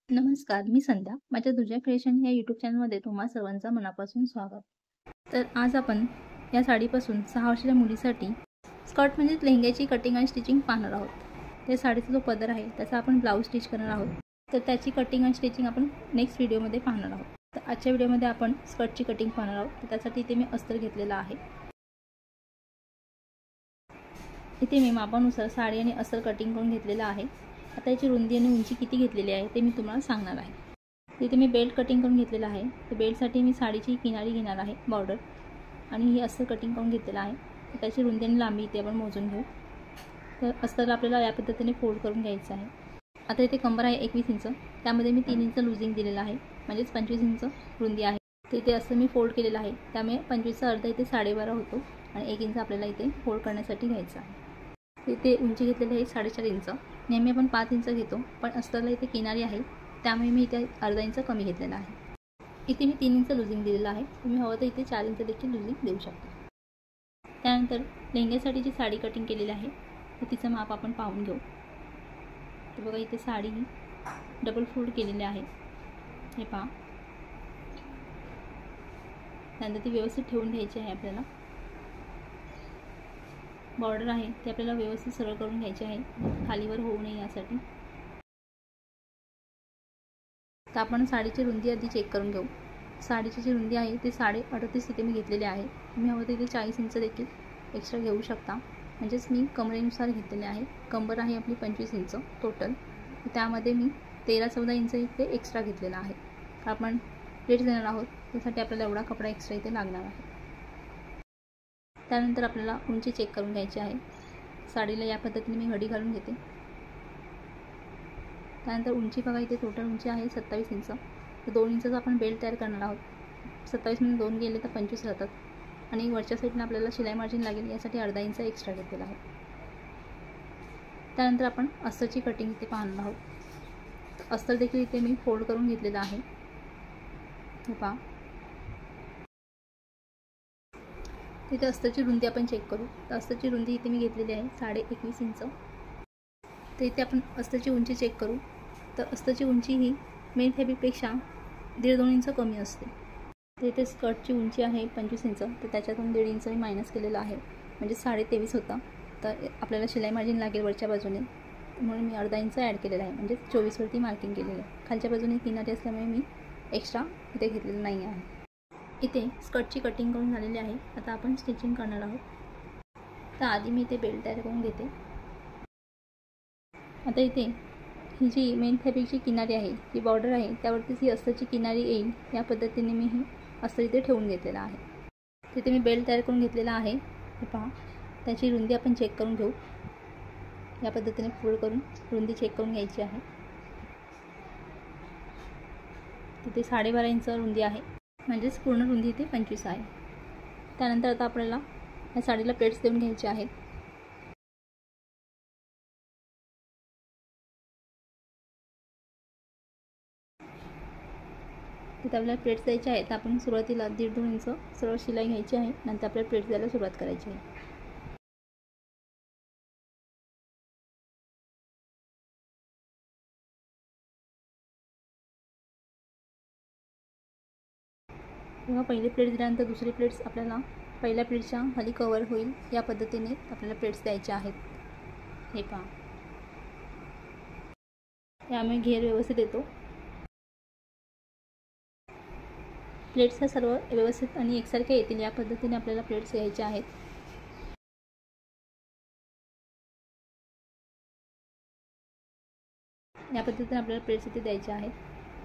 नमस्कार, मी संध्या. माझ्या दुजा क्रिएशन या यूट्यूब चॅनलमध्ये तुम्हा सर्वांचं मनापासून स्वागत. तर आज आपण या साडीपासून 6 वर्षाच्या मुलीसाठी स्कर्ट म्हणजे लेहंग्याची कटिंग आणि स्टिचिंग पाहणार आहोत. त्या साडीचा जो पदर आहे त्याचा आपण ब्लाऊज स्टिच करणार आहोत. तर त्याची कटिंग आणि स्टिचिंग आपण नेक्स्ट व्हिडिओमध्ये पाहणार आहोत. तर आजच्या व्हिडिओमध्ये आपण स्कर्टची कटिंग पाहणार आहोत. तर त्यासाठी इथे मी अस्तर घेतलेला आहे. इथे मी मापानुसार साडी आणि अस्तर कटिंग करून घेतलेलं आहे. आता याची रुंदी आणि उंची किती घेतलेली आहे ते मी तुम्हाला सांगणार आहे. इथे मी बेल्ट कटिंग करून घेतलेला आहे. तर बेल्टसाठी मी साडीची किनारी घेणार आहे, बॉर्डर, आणि ही अस्तर कटिंग करून घेतलेलं आहे. तर त्याची रुंदी आणि लांबी इथे आपण मोजून घेऊ. तर अस्तर आपल्याला या पद्धतीने फोल्ड करून घ्यायचं आहे. आता इथे कंबर आहे 21 इंच, त्यामध्ये मी 3 इंच लुझिंग दिलेलं आहे, म्हणजेच 25 इंच रुंदी आहे. तर इथे असं मी फोल्ड केलेलं आहे, त्यामुळे 25चा अर्धा इथे 12.5 होतो आणि 1 इंच आपल्याला इथे फोल्ड करण्यासाठी घ्यायचं आहे. इथे उंची घेतलेली आहे 4.5 इंच. नेहमी आपण 5 इंच घेतो, पण अस्तरला इथे किनारी आहे त्यामुळे मी इथे अर्धा इंच कमी घेतलेला आहे. इथे मी 3 इंच लुझिंग दिलेलं आहे. तुम्ही हवं तर इथे 4 इंच देखील लुझिंग देऊ शकता. त्यानंतर लेहंग्यासाठी जी साडी कटिंग केलेली आहे तर तिचं माप आपण पाहून घेऊ. तर बघा इथे साडी ही डबल फोल्ड केलेली आहे, हे पहा. त्यानंतर ती व्यवस्थित ठेवून घ्यायची आहे. आपल्याला बॉर्डर आहे ते आपल्याला व्यवस्थित सरळ करून घ्यायचे आहे, खालीवर होऊ नये यासाठी. तर आपण साडीची रुंदी आधी चेक करून घेऊ. साडीची जी रुंदी आहे ती 38.5 इथे मी घेतलेली आहे. तुम्ही हवं तर इथे 40 इंच देखील एक्स्ट्रा घेऊ शकता, म्हणजेच मी कमरेनुसार घेतलेले आहे. कंबर आहे आपली 25 इंच टोटल, त्यामध्ये मी 13-14 इंच इथे एक्स्ट्रा घेतलेला आहे. आपण प्लेट्स देणार आहोत त्यासाठी आपल्याला एवढा कपडा एक्स्ट्रा इथे लागणार आहे. त्यानंतर आपल्याला उंची चेक करून घ्यायची आहे. साडीला या पद्धतीने मी घडी घालून घेते. त्यानंतर उंची बघा इथे टोटल उंची आहे 27 इंच. तर 2 इंचाचा आपण बेल्ट तयार करणार आहोत. 27 मध्ये 2 गेले तर 25 राहतात आणि वरच्या साईडने आपल्याला शिलाई मार्जिन लागेल यासाठी अर्धा इंच एक्स्ट्रा घेतलेला आहे. त्यानंतर आपण अस्तरची कटिंग इथे पाहणार आहोत. अस्तर देखील इथे मी फोल्ड करून घेतलेलं आहे, हे पहा. तिथे अस्तरची रुंदी आपण चेक करू. तर अस्तरची रुंदी इथे मी घेतलेली आहे 21.5 इंच. तर इथे आपण अस्तरची उंची चेक करू. तर अस्तरची उंची ही मेन फॅब्रिकपेक्षा 1.5-2 इंच कमी असते. तर इथे स्कर्टची उंची आहे 25 इंच, तर त्याच्यातून 1.5 इंच मी मायनस केलेलं आहे, म्हणजे 23.5 होता. तर आपल्याला शिलाई मार्जिन लागेल वरच्या बाजूने, म्हणून मी अर्धा इंच ॲड केलेला आहे, म्हणजे 24वरती मार्किंग केलेलं आहे. खालच्या बाजूने किनारी असल्यामुळे मी एक्स्ट्रा इथे घेतलेलं नाही आहे. इथे स्कर्टची कटिंग करून झालेली आहे. आता आपण स्टिचिंग करणार आहोत. तर आधी मी इथे बेल्ट तयार करून घेते. आता इथे ही जी मेन फॅब्रिकची किनारी आहे, जी बॉर्डर आहे, त्यावरतीच ही अस्तरची किनारी येईल या पद्धतीने मी ही अस्तर इथे ठेवून घेतलेला आहे. तिथे मी बेल्ट तयार करून घेतलेला आहे, हे पहा. त्याची रुंदी आपण चेक करून घेऊ. या पद्धतीने फोल्ड करून रुंदी चेक करून घ्यायची आहे. तिथे 12.5 इंच रुंदी आहे, म्हणजेच पूर्ण रुंदी इथे 25 आहे. त्यानंतर आता आपल्याला या साडीला प्लेट्स देऊन घ्यायचे आहेत. तिथे आपल्याला प्लेट्स द्यायचे आहेत. आपण सुरुवातीला 1.5-2 इंच सरळ शिलाई घ्यायची आहे, नंतर आपल्याला प्लेट्स द्यायला सुरुवात करायची आहे. तेव्हा पहिली प्लेट्स दिल्यानंतर दुसरी प्लेट्स आपल्याला पहिल्या प्लेट्सच्या खाली कवर होईल या पद्धतीने आपल्याला प्लेट्स द्यायच्या आहेत, हे पहा. त्यामुळे घेर व्यवस्थित येतो. प्लेट्स ह्या सर्व व्यवस्थित आणि एकसारख्या येतील या पद्धतीने आपल्याला प्लेट्स घ्यायच्या आहेत. या पद्धतीने आपल्याला प्लेट्स इथे द्यायच्या आहेत.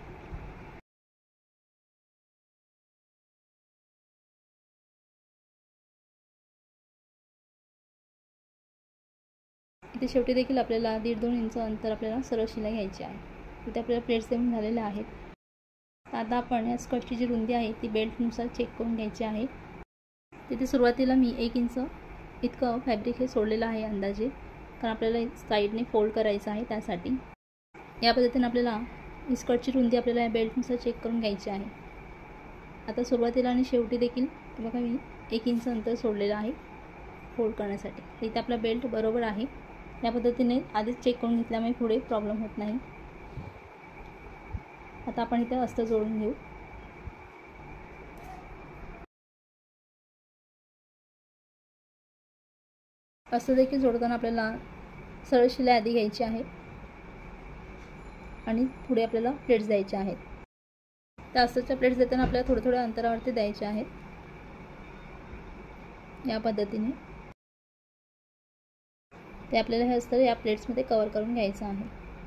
इथे शेवटी देखील आपल्याला 1.5-2 इंच अंतर आपल्याला सरळ शिलाई घ्यायची आहे. तिथे आपल्याला प्लेट्स देऊन झालेल्या आहेत. आता आपण या स्कर्टची जी रुंदी आहे ती बेल्टनुसार चेक करून घ्यायची आहे. तिथे सुरुवातीला मी 1 इंच इतकं फॅब्रिक हे सोडलेलं आहे अंदाजे, कारण आपल्याला साईडने फोल्ड करायचं आहे त्यासाठी. या पद्धतीने आपल्याला ही स्कर्टची रुंदी आपल्याला या बेल्टनुसार चेक करून घ्यायची आहे. आता सुरुवातीला आणि शेवटी देखील बघा मी 1 इंच अंतर सोडलेलं आहे फोल्ड करण्यासाठी. तर इथे आपला बेल्ट बरोबर आहे. या पद्धतीने आधीच चेक करून घेतल्यामुळे पुढे प्रॉब्लेम होत नाही. आता आपण इथे अस्तर जोडून घेऊ. अस्तर देखील जोडताना आपल्याला सरळ शिलाई आधी घ्यायची आहे आणि पुढे आपल्याला प्लेट्स द्यायचे आहेत. त्या अस्तरच्या प्लेट्स देताना आपल्याला थोड्या थोड्या अंतरावरती द्यायचे आहेत. या पद्धतीने ते आपल्याला हे अस्तर या प्लेट्समध्ये कव्हर करून घ्यायचं आहे.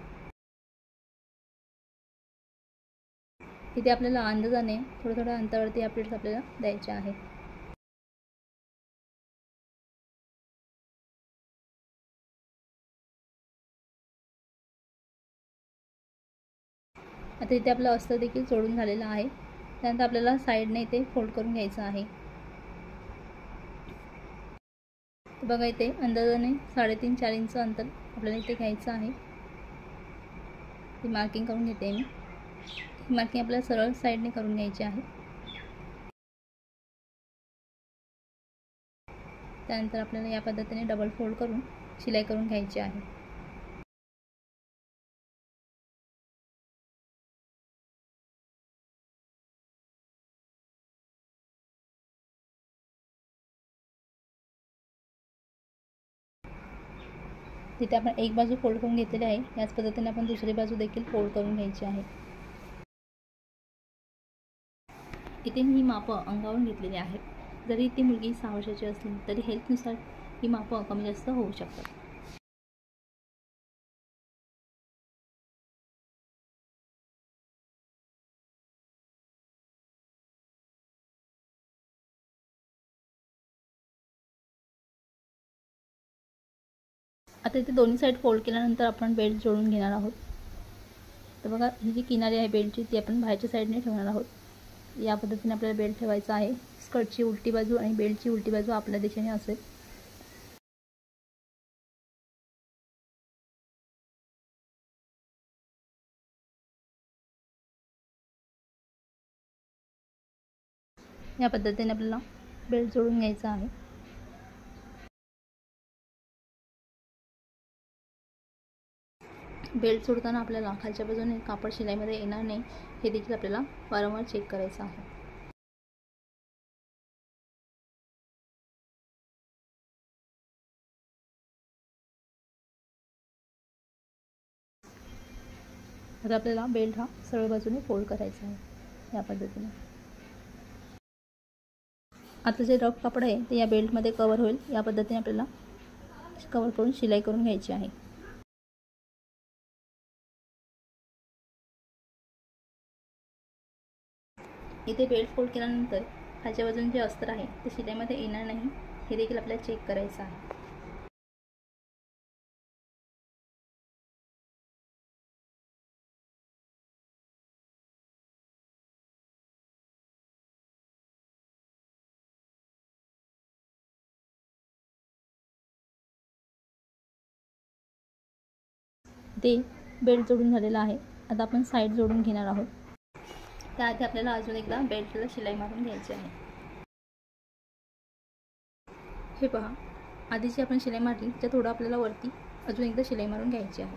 इथे आपल्याला अंदाजाने थोड्या थोड्या अंतरावरती या प्लेट्स आपल्याला द्यायच्या आहेत. आता इथे आपलं अस्तर देखील जोडून झालेलं आहे. त्यानंतर आपल्याला साईडने इथे फोल्ड करून घ्यायचं आहे. बघा इथे अंदाजाने 3.5-4 इंच अंतर आपल्याला इथे घ्यायचं आहे. ती मार्किंग करून घेते मी. ही मार्किंग आपल्याला सरळ साईडने करून घ्यायची आहे. त्यानंतर आपल्याला या पद्धतीने डबल फोल्ड करून शिलाई करून घ्यायची आहे. तिथे आपण एक बाजू फोल्ड करून घेतलेली आहे. याच पद्धतीने आपण दुसरी बाजू देखील फोल्ड करून घ्यायची आहे. इथे मी ही मापं अंगावरून घेतलेली आहेत. जरी ती मुलगी 6 वर्षाची असली तरी हेल्थनुसार ही मापं कमी जास्त होऊ शकतात. आता इथे दोन्ही साईड फोल्ड केल्यानंतर आपण बेल्ट जोडून घेणार आहोत. तर बघा ही जी किनारी आहे बेल्टची ती आपण बाहेरच्या साईडने ठेवणार आहोत. या पद्धतीने आपल्याला बेल्ट ठेवायचा आहे. स्कर्टची उलटी बाजू आणि बेल्टची उलटी बाजू आपल्या दिशेने असेल. या पद्धतीने आपल्याला बेल्ट जोडून घ्यायचा आहे. बेल्ट जोडताना आपल्याला खालच्या बाजूने कापड शिलाईमध्ये येणार नाही हे देखील आपल्याला वारंवार चेक करायचं आहे. आता आपल्याला बेल्ट हा सरळ बाजूने फोल्ड करायचा आहे. या पद्धतीने आता जे रफ कापड आहे ते या बेल्टमध्ये कव्हर होईल. या पद्धतीने आपल्याला कव्हर करून शिलाई करून घ्यायची आहे. इथे बेल्ट फोल्ड केल्यानंतर खालच्या बाजूने जे अस्तर आहे ते शिलाईमध्ये येणार नाही हे देखील आपल्याला चेक करायचं आहे. ते बेल्ट जोडून झालेलं आहे. आता आपण साईड जोडून घेणार आहोत. त्याआधी आपल्याला अजून एकदा बेल्टला शिलाई मारून घ्यायची आहे. हे पहा, आधीची आपण शिलाई मारली त्या थोडं आपल्याला वरती अजून एकदा शिलाई मारून घ्यायची आहे.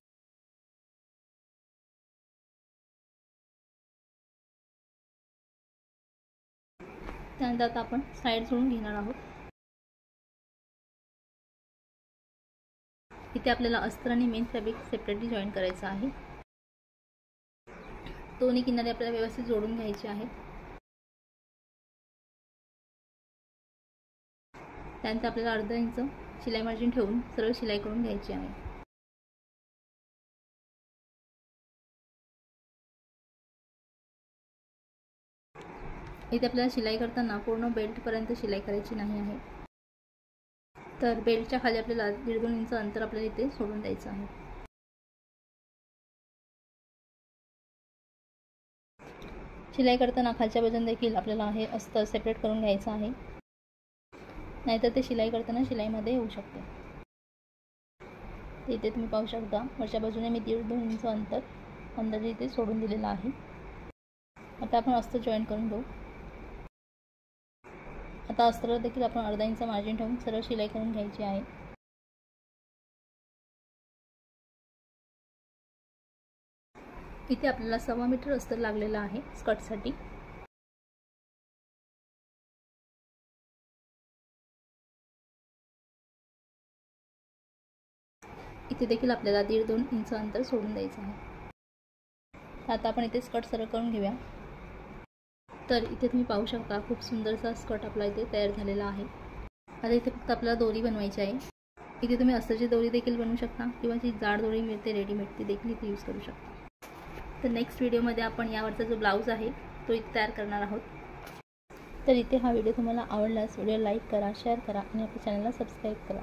त्यानंतर आता आपण साईड जोडून घेणार आहोत. इथे आपल्याला अस्तर आणि मेन फॅब्रिक सेपरेटली जॉईन करायचं आहे. दोन्ही किनारे आपल्याला व्यवस्थित जोडून घ्यायचे आहे. त्यानंतर आपल्याला अर्धा इंच शिलाई मार्जिन ठेवून सरळ शिलाई करून घ्यायची आहे. इथे आपल्याला शिलाई करताना पूर्ण बेल्टपर्यंत शिलाई करायची नाही आहे. तर बेल्टच्या खाली आपल्याला 1.5-2 इंच अंतर आपल्याला इथे सोडून द्यायचं आहे. शिलाई करताना खालच्या बाजूने देखील आपल्याला हे अस्तर सेपरेट करून घ्यायचं आहे. नाहीतर ते शिलाई करताना शिलाईमध्ये येऊ शकते. इथे तुम्ही पाहू शकता वरच्या बाजूने मी 1.5-2 इंच अंतर अंदाजे इथे सोडून दिलेलं आहे. आता आपण अस्तर जॉईन करून घेऊ. आता अस्त्राला देखील आपण अर्धा इंच मार्जिन ठेवून सरळ शिलाई करून घ्यायची आहे. इथे आपल्याला 1.25 मीटर अस्तर लागलेलं आहे स्कर्टसाठी. इथे देखील आपल्याला 1.5-2 इंच अंतर सोडून द्यायचं आहे. आता आपण इथे स्कर्ट सरळ करून घेऊया. तर इथे तुम्ही पाहू शकता खूप सुंदरसा स्कर्ट आपला इथे तयार झालेला आहे. आता इथे फक्त आपल्याला दोरी बनवायची आहे. इथे तुम्ही अस्तरची दोरी देखील बनवू शकता किंवा जी जाड दोरी मिळते रेडीमेड ती देखील इथे यूज करू शकता. तर नेक्स्ट व्हिडिओमध्ये आपण यावरचा जो ब्लाऊज आहे तो इथे तयार करणार आहोत. तर इथे हा व्हिडिओ तुम्हाला आवडल्यास व्हिडिओ लाईक करा, शेअर करा आणि आपल्या चॅनलला सबस्क्राईब करा.